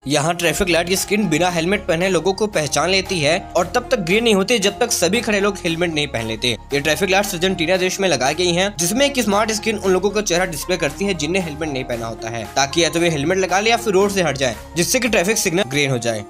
यहाँ traffic light की screen बिना हेलमेट पहने लोगों को पहचान लेती है और तब तक ग्रीन नहीं होती जब तक सभी खड़े लोग हेलमेट नहीं पहन लेते। ये ट्रैफिक लाइट्स अर्जेंटीना देश में लगाई गई हैं, जिसमें एक स्मार्ट स्क्रीन उन लोगों का चेहरा डिस्प्ले करती है जिन्हें हेलमेट नहीं पहना होता है, ताकि या तो वे हेलमेट लगा ले या फिर रोड से हट जाए, जिससे कि ट्रैफिक सिग्नल ग्रीन हो जाए।